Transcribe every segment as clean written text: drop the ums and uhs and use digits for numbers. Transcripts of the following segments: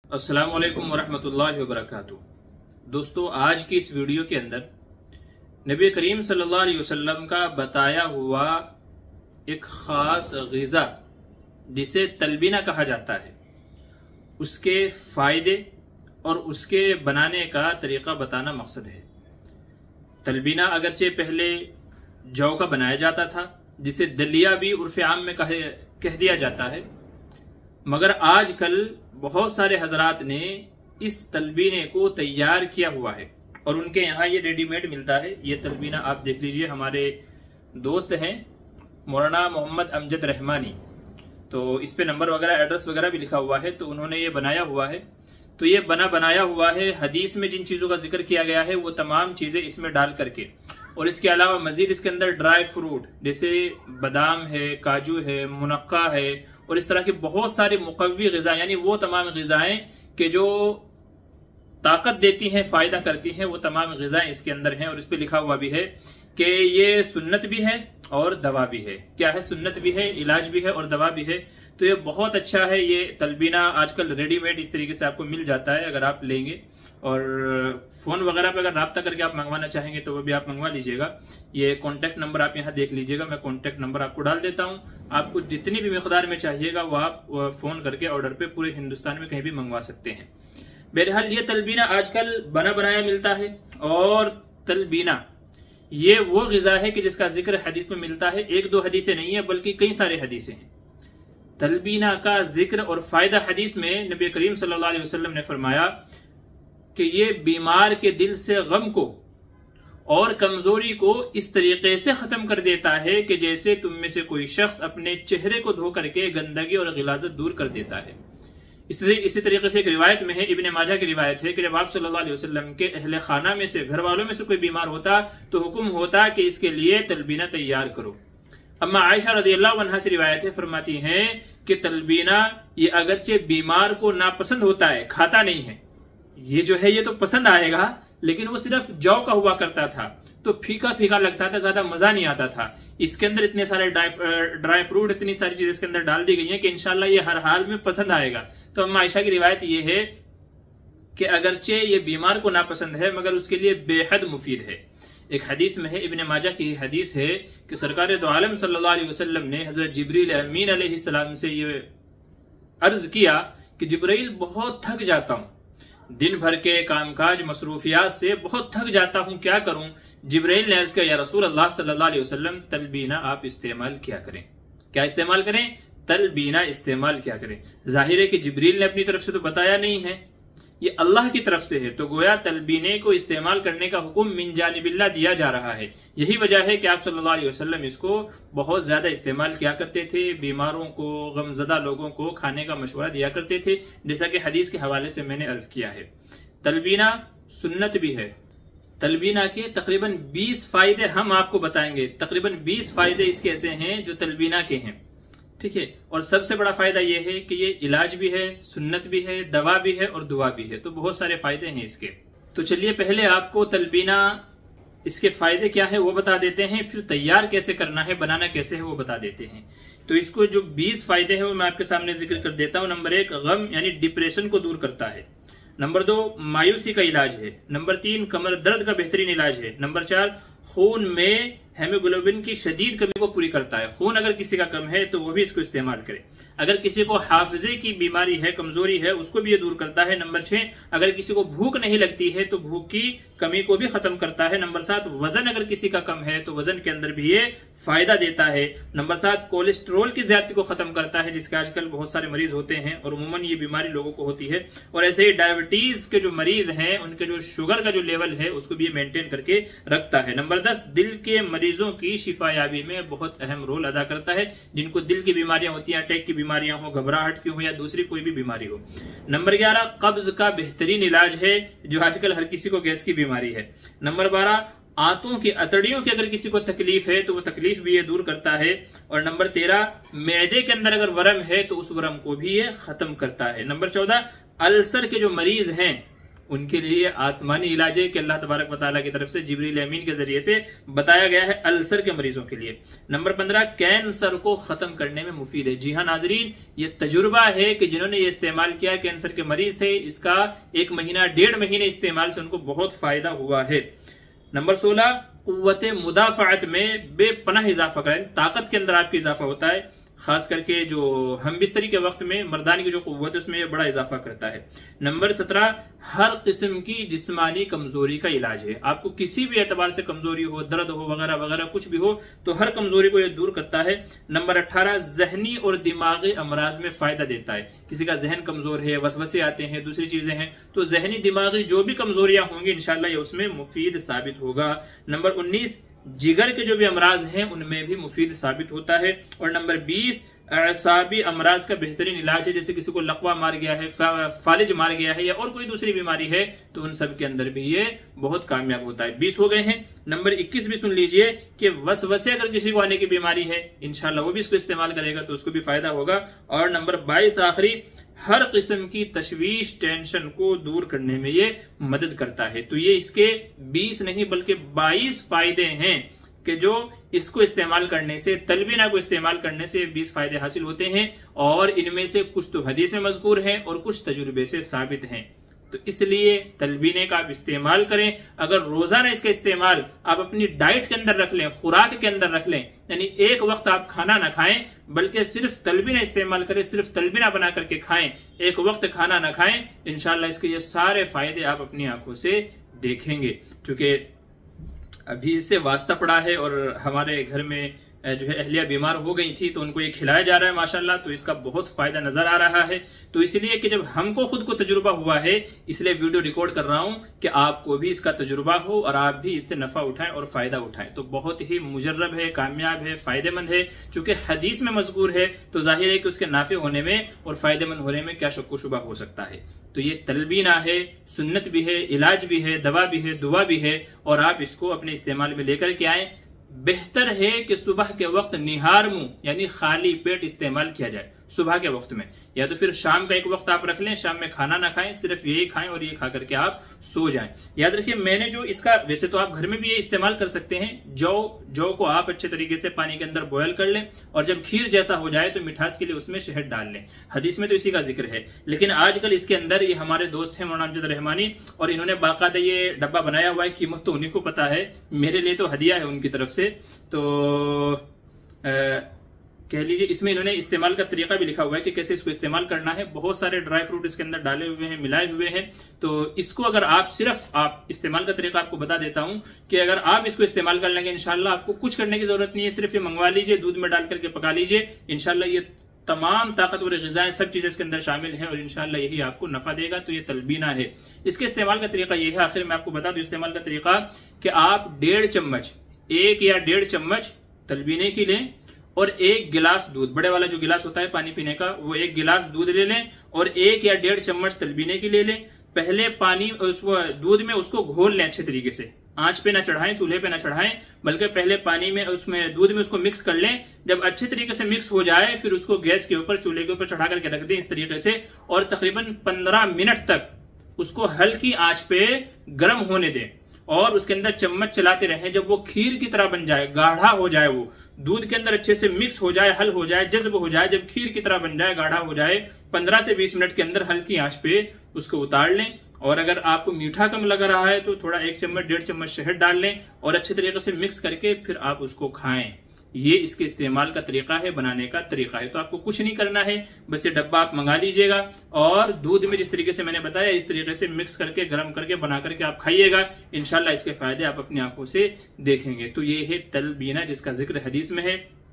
अस्सलाम वालेकुम वरहमतुल्लाहि वबरकातुहू। दोस्तों, आज की इस वीडियो के अंदर नबी करीम सल्लल्लाहु अलैहि वसल्लम का बताया हुआ एक ख़ास ग़िज़ा जिसे तलबीना कहा जाता है, उसके फ़ायदे और उसके बनाने का तरीक़ा बताना मकसद है। तलबीना अगरचे पहले जौ का बनाया जाता था, जिसे दलिया भी उर्फ़ आम में कह दिया जाता है, मगर आजकल बहुत सारे हजरात ने इस तलबीने को तैयार किया हुआ है और उनके यहाँ ये रेडीमेड मिलता है। ये तलबीना आप देख लीजिए, हमारे दोस्त हैं मौलाना मोहम्मद अमजद रहमानी, तो इस पे नंबर वगैरह एड्रेस वगैरह भी लिखा हुआ है, तो उन्होंने ये बनाया हुआ है। तो ये बनाया हुआ है, हदीस में जिन चीज़ों का जिक्र किया गया है वो तमाम चीज़ें इसमें डाल करके, और इसके अलावा मजीद इसके अंदर ड्राई फ्रूट जैसे बादाम है, काजू है, मुनक्का है और इस तरह के बहुत सारे मुकव्वी ग़िज़ा, यानी वो तमाम ग़िज़ाएं कि जो ताकत देती हैं, फ़ायदा करती हैं, वो तमाम ग़िज़ाएं इसके अंदर हैं। और इस पर लिखा हुआ भी है कि ये सुन्नत भी है और दवा भी है। क्या है? सुन्नत भी है, इलाज भी है और दवा भी है। तो ये बहुत अच्छा है। ये तलबीना आजकल रेडीमेड इस तरीके से आपको मिल जाता है, अगर आप लेंगे और फ़ोन वगैरह पे अगर रब्ता करके आप मंगवाना चाहेंगे तो वो भी आप मंगवा लीजिएगा। ये कॉन्टैक्ट नंबर आप यहाँ देख लीजिएगा, मैं कॉन्टैक्ट नंबर आपको डाल देता हूँ। आपको जितनी भी मिकदार में चाहिएगा वो आप फ़ोन करके ऑर्डर पे पूरे हिंदुस्तान में कहीं भी मंगवा सकते हैं। बहरहाल ये तलबीना आजकल बना बनाया मिलता है, और तलबीना ये वो ग़िज़ा है कि जिसका जिक्र हदीस में मिलता है। एक दो हदीसें नहीं है बल्कि कई सारे हदीसें हैं। तलबीना का जिक्र और फ़ायदा हदीस में नबी करीम सल्लल्लाहु अलैहि वसल्लम ने फरमाया कि ये बीमार के दिल से गम को और कमजोरी को इस तरीके से खत्म कर देता है कि जैसे तुम में से कोई शख्स अपने चेहरे को धो करके गंदगी और गिलाजत दूर कर देता है। इसी तरीके से एक रिवायत में है, इब्ने माजा की रिवायत है कि जब आप सल्लल्लाहु अलैहि वसल्लम के अहले खाना में से, घर वालों में से कोई बीमार होता तो हुक्म होता कि इसके लिए तलबीना तैयार करो। अम्मा आयशा रज़ियल्लाहु अन्हा से रिवायत है, फरमाती हैं कि तलबीना ये अगरचे बीमार को नापसंद होता है, खाता नहीं है, ये जो है ये तो पसंद आएगा, लेकिन वो सिर्फ जौ का हुआ करता था तो फीका फीका लगता था, ज्यादा मजा नहीं आता था। इसके अंदर इतने सारे ड्राई फ्रूट, इतनी सारी चीजें इसके अंदर डाल दी गई हैं कि इंशाल्लाह ये हर हाल में पसंद आएगा। तो अम्मा आयशा की रिवायत ये है कि अगरचे ये बीमार को नापसंद है मगर उसके लिए बेहद मुफीद है। एक हदीस में है, इब्ने माजा की हदीस है कि सरकार दो आलम सल्लल्लाहु अलैहि वसल्लम ने हजरत जिब्रील अमीन अलैहिस्सलाम से ये अर्ज किया कि जिब्रील बहुत थक जाता हूं, दिन भर के कामकाज मसरूफियात से बहुत थक जाता हूं, क्या करूं? जिब्रील ने अर्ज किया, या रसूल अल्लाह सल्लल्लाहु अलैहि वसल्लम तलबीना आप इस्तेमाल किया करें। क्या इस्तेमाल करें? तलबीना इस्तेमाल किया करें। जाहिर है कि जिब्रील ने अपनी तरफ से तो बताया नहीं है, ये अल्लाह की तरफ से है, तो गोया तलबीने को इस्तेमाल करने का हुक्म मिन जानिबिल्लाह दिया जा रहा है। यही वजह है कि आप सल्लल्लाहु अलैहि वसल्लम इसको बहुत ज्यादा इस्तेमाल किया करते थे, बीमारों को, गमजदा लोगों को खाने का मशवरा दिया करते थे, जैसा कि हदीस के हवाले से मैंने अर्ज किया है। तलबीना सुन्नत भी है। तलबीना के तकरीबन 20 फायदे हम आपको बताएंगे। तकरीबन 20 फायदे इसके ऐसे हैं जो तलबीना के हैं, ठीक है। और सबसे बड़ा फायदा यह है कि ये इलाज भी है, सुन्नत भी है, दवा भी है और दुआ भी है, तो बहुत सारे फायदे हैं इसके। तो चलिए पहले आपको तलबीना इसके फायदे क्या है वो बता देते हैं, फिर तैयार कैसे करना है, बनाना कैसे है वो बता देते हैं। तो इसको जो 20 फायदे हैं वो मैं आपके सामने जिक्र कर देता हूँ। नंबर 1, गम यानी डिप्रेशन को दूर करता है। नंबर 2, मायूसी का इलाज है। नंबर 3, कमर दर्द का बेहतरीन इलाज है। नंबर 4, खून में हेमोग्लोबिन की शदीद कमी को पूरी करता है। खून अगर किसी का कम है तो वो भी इसको इस्तेमाल करे। अगर किसी को हाफिजे की बीमारी है, कमजोरी है, उसको भी ये दूर करता है। नंबर 6, अगर किसी को भूख नहीं लगती है तो भूख की कमी को भी खत्म करता है। नंबर 7, वजन अगर किसी का कम है तो वजन के अंदर भी ये फायदा देता है। नंबर 7, कोलेस्ट्रोल की ज्यादती को खत्म करता है, जिसके आजकल बहुत सारे मरीज होते हैं और उमूमन ये बीमारी लोगों को होती है। और ऐसे ही डायबिटीज के जो मरीज हैं उनके जो शुगर का जो लेवल है उसको भी ये मेंटेन करके रखता है। नंबर 10, दिल के मरीजों की शिफायाबी में बहुत अहम रोल अदा करता है। जिनको दिल की बीमारियां होती हैं, अटैक की बीमारियां हो, घबराहट की हो या दूसरी कोई भी बीमारी हो। नंबर 11, कब्ज का बेहतरीन इलाज है, जो आजकल हर किसी को गैस की बीमारी है। नंबर 12, आंतों की अतड़ियों की अगर किसी को तकलीफ है तो वो तकलीफ भी ये दूर करता है। और नंबर 13, मैदे के अंदर अगर वरम है तो उस वरम को भी ये खत्म करता है। नंबर 14, अल्सर के जो मरीज हैं उनके लिए आसमानी इलाज है कि अल्लाह तबारक व तआला की तरफ से जिब्रील अमीन के जरिए से बताया गया है अल्सर के मरीजों के लिए। नंबर 15, कैंसर को खत्म करने में मुफीद है। जी हाँ नाजरीन, ये तजुर्बा है कि जिन्होंने ये इस्तेमाल किया, कैंसर के मरीज थे, इसका 1 महीना 1.5 महीने इस्तेमाल से उनको बहुत फायदा हुआ है। नंबर 16, कुव्वत मुदाफ़अत में बेपनाह इजाफा करें, ताकत के अंदर आपकी इजाफा होता है, खास करके जो हम बिस्तरी के वक्त में मर्दानी की जो कुव्वत है उसमें ये बड़ा इजाफा करता है। नंबर 17, हर किस्म की जिस्मानी कमजोरी का इलाज है। आपको किसी भी एतबार से कमजोरी हो, दर्द हो वगैरह वगैरह कुछ भी हो तो हर कमजोरी को ये दूर करता है। नंबर 18, जहनी और दिमागी अमराज में फायदा देता है। किसी का जहन कमजोर है, वसवसे आते हैं, दूसरी चीजें हैं, तो जहनी दिमागी जो भी कमजोरियां होंगी इंशाल्लाह ये उसमें मुफीद साबित होगा। नंबर 19, जिगर के जो भी अमराज हैं उनमें भी मुफीद साबित होता है। और नंबर 20, असाबी अमराज का बेहतरीन इलाज है। जैसे किसी को लकवा मार गया है, फालिज मार गया है या और कोई दूसरी बीमारी है तो उन सब के अंदर भी ये बहुत कामयाब होता है। 20 हो गए हैं। नंबर 21 भी सुन लीजिए कि वसवसे अगर किसी को आने की बीमारी है इंशाल्लाह वो भी इसको इस्तेमाल करेगा तो उसको भी फायदा होगा। और नंबर 22 आखिरी, हर किस्म की तशवीश टेंशन को दूर करने में ये मदद करता है। तो ये इसके 20 नहीं बल्कि 22 फायदे हैं कि जो इसको इस्तेमाल करने से, तलबीना को इस्तेमाल करने से 20 फायदे हासिल होते हैं। और इनमें से कुछ तो हदीस में मज़कूर हैं और कुछ तजुर्बे से साबित हैं। तो इसलिए तलबीने का आप इस्तेमाल करें। अगर रोजाना इसका इस्तेमाल आप अपनी डाइट के अंदर रख लें, खुराक के अंदर रख लें, यानी एक वक्त आप खाना ना खाएं बल्कि सिर्फ तलबीना इस्तेमाल करें, सिर्फ तलबीना बना करके खाएं, एक वक्त खाना ना खाएं, इंशाल्लाह इसके ये सारे फायदे आप अपनी आंखों से देखेंगे। क्योंकि अभी इससे वास्ता पड़ा है और हमारे घर में जो है अहलिया बीमार हो गई थी तो उनको ये खिलाया जा रहा है माशाल्लाह, तो इसका बहुत फायदा नजर आ रहा है। तो इसलिए कि जब हमको खुद को तजुर्बा हुआ है इसलिए वीडियो रिकॉर्ड कर रहा हूं कि आपको भी इसका तजुर्बा हो और आप भी इससे नफा उठाएं और फायदा उठाएं। तो बहुत ही मुजर्रब है, कामयाब है, फायदेमंद है। चूंकि हदीस में मज़कूर है तो जाहिर है कि उसके नाफे होने में और फायदेमंद होने में क्या शक्को शुबा हो सकता है। तो ये तलबीना है, सुन्नत भी है, इलाज भी है, दवा भी है, दुआ भी है, और आप इसको अपने इस्तेमाल में लेकर के आए। बेहतर है कि सुबह के वक्त निहार मुंह यानी खाली पेट इस्तेमाल किया जाए सुबह के वक्त में, या तो फिर शाम का एक वक्त आप रख लें, शाम में खाना ना खाएं, सिर्फ यही खाएं और ये खा करके आप सो जाएं। याद रखिए मैंने जो इसका, वैसे तो आप घर में भी ये इस्तेमाल कर सकते हैं। जौ को आप अच्छे तरीके से पानी के अंदर बॉयल कर लें और जब खीर जैसा हो जाए तो मिठास के लिए उसमें शहद डाल लें। हदीस में तो इसी का जिक्र है, लेकिन आजकल इसके अंदर ये हमारे दोस्त हैं मौलाना अमजद रहमानी, और इन्होंने बाकायदा ये डब्बा बनाया हुआ है, कीमत तो उन्हीं को पता है, मेरे लिए तो हदिया है उनकी तरफ से। तो कह लीजिए इसमें इन्होंने इस्तेमाल का तरीका भी लिखा हुआ है कि कैसे इसको इस्तेमाल करना है। बहुत सारे ड्राई फ्रूट इसके अंदर डाले हुए हैं, मिलाए हुए हैं। तो इसको अगर आप इस्तेमाल का तरीका आपको बता देता हूं कि अगर आप इसको इस्तेमाल कर लेंगे इंशाल्लाह आपको कुछ करने की जरूरत नहीं है, सिर्फ ये मंगवा लीजिए, दूध में डाल करके पका लीजिए, इंशाल्लाह ये तमाम ताकतवर ग़िज़ाएं सब चीजें इसके अंदर शामिल हैं और इंशाल्लाह यही आपको नफा देगा। तो ये तलबीना है। इसके इस्तेमाल का तरीका ये है, आखिर में आपको बता दूं इस्तेमाल का तरीका, कि आप 1.5 चम्मच, 1 या 1.5 चम्मच तलबीने की लें और 1 गिलास दूध, बड़े वाला जो गिलास होता है पानी पीने का, वो 1 गिलास दूध ले लें और 1 या 1.5 चम्मच तलबीने की ले लें। पहले पानी उस दूध में उसको घोल लें अच्छे तरीके से, आंच पे ना चढ़ाएं, चूल्हे पे ना चढ़ाएं, बल्कि पहले पानी में उसमें दूध में उसको मिक्स कर लें। जब अच्छे तरीके से मिक्स हो जाए फिर उसको गैस के ऊपर, चूल्हे के ऊपर चढ़ा करके रख दें इस तरीके से, और तकरीबन 15 मिनट तक उसको हल्की आंच पे गर्म होने दें और उसके अंदर चम्मच चलाते रहें। जब वो खीर की तरह बन जाए, गाढ़ा हो जाए, वो दूध के अंदर अच्छे से मिक्स हो जाए, हल हो जाए, जज्ब हो जाए, जब खीर की तरह बन जाए, गाढ़ा हो जाए, 15 से 20 मिनट के अंदर हल्की आंच पे उसको उतार लें। और अगर आपको मीठा कम लग रहा है तो थोड़ा 1 चम्मच 1.5 चम्मच शहद डाल लें और अच्छे तरीके से मिक्स करके फिर आप उसको खाएं। ये इसके इस्तेमाल का तरीका है, बनाने का तरीका है। तो आपको कुछ नहीं करना है, बस ये डब्बा आप मंगा लीजिएगा और दूध में जिस तरीके से मैंने बताया इस तरीके से मिक्स करके, गर्म करके, बना करके आप खाइएगा। इंशाल्लाह इसके फायदे आप अपनी आंखों से देखेंगे। तो ये है तलबीना जिसका जिक्र हदीस में है।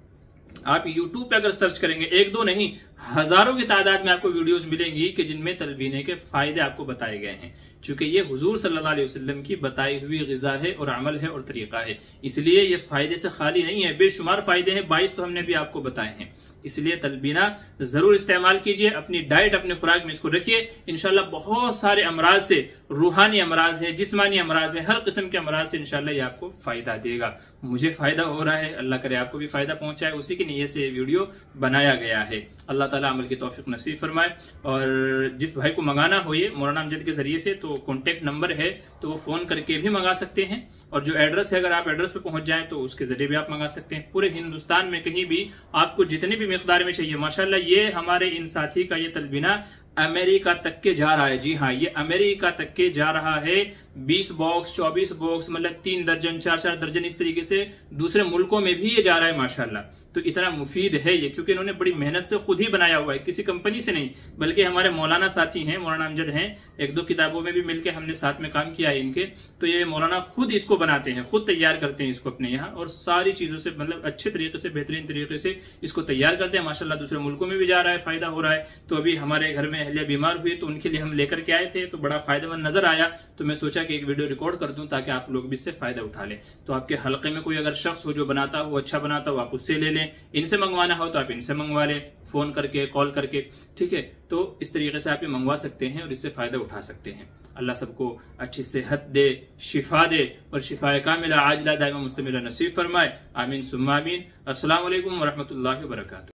आप YouTube पे अगर सर्च करेंगे, 1-2 नहीं हजारों की तादाद में आपको वीडियोस मिलेंगी कि जिनमें तलबीने के फायदे आपको बताए गए हैं। चूंकि ये हुजूर सल्लल्लाहु अलैहि वसल्लम की बताई हुई ग़िज़ा है और अमल है और तरीका है, इसलिए ये फायदे से खाली नहीं है, बेशुमार फायदे हैं, 22 तो हमने भी आपको बताए हैं। इसलिए तलबीना जरूर इस्तेमाल कीजिए, अपनी डाइट, अपने खुराक में इसको रखिए। इंशाल्लाह बहुत सारे अमराज से, रूहानी अमराज है, जिस्मानी अमराज है, हर किस्म के अमराज से इंशाल्लाह ये आपको फायदा देगा। मुझे फायदा हो रहा है, अल्लाह करे आपको भी फायदा पहुंचाए, उसी की नीयत से ये वीडियो बनाया गया है। अल्लाह अल्लाह ताला अमल की तौफीक नसीब फरमाए। और जिस भाई को मंगाना हो ये मौलाना अमजद के जरिए से, तो कॉन्टेक्ट नंबर है, तो वो फोन करके भी मंगा सकते हैं। और जो एड्रेस है, अगर आप एड्रेस पे पहुंच जाएं तो उसके जरिए भी आप मंगा सकते हैं। पूरे हिंदुस्तान में कहीं भी आपको जितनी भी मिकदार में चाहिए, माशाल्लाह ये हमारे इन साथी का ये तलबीना अमेरिका तक के जा रहा है। जी हाँ, ये अमेरिका तक के जा रहा है। 20 बॉक्स 24 बॉक्स, मतलब 3 दर्जन 4 दर्जन, इस तरीके से दूसरे मुल्कों में भी ये जा रहा है माशाल्लाह। तो इतना मुफीद है ये, क्योंकि इन्होंने बड़ी मेहनत से खुद ही बनाया हुआ है, किसी कंपनी से नहीं, बल्कि हमारे मौलाना साथी हैं, मौलाना अमजद हैं, 1-2 किताबों में भी मिलकर हमने साथ में काम किया है इनके। तो ये मौलाना खुद इसको बनाते हैं, खुद तैयार करते हैं इसको अपने यहाँ, और सारी चीजों से मतलब अच्छे तरीके से, बेहतरीन तरीके से इसको तैयार करते हैं माशाल्लाह। दूसरे मुल्कों में भी जा रहा है, फायदा हो रहा है। तो अभी हमारे घर में अहलिया बीमार हुई, तो उनके लिए हम लेकर के आए थे, तो बड़ा फायदेमंद नजर आया, तो मैं सोचा कि एक वीडियो रिकॉर्ड कर दूं ताकि आप लोग भी इससे फायदा उठा लें। तो आपके हल्के में कोई अगर शख्स हो जो बनाता हो, अच्छा बनाता हो, आप उससे ले लें। इनसे मंगवाना हो तो आप इनसे मंगवा लें, फोन करके, कॉल करके, ठीक है। तो इस तरीके से आप ये मंगवा सकते हैं और इससे फायदा उठा सकते हैं। अल्लाह सबको अच्छी सेहत दे, शिफा दे, और शिफाए कामिला आजिला दाइमा मुस्तमिरा नसीब फरमाए। आमीन सुम्मा आमीन। अस्सलाम वालेकुम व रहमतुल्लाहि व बरकातुहू।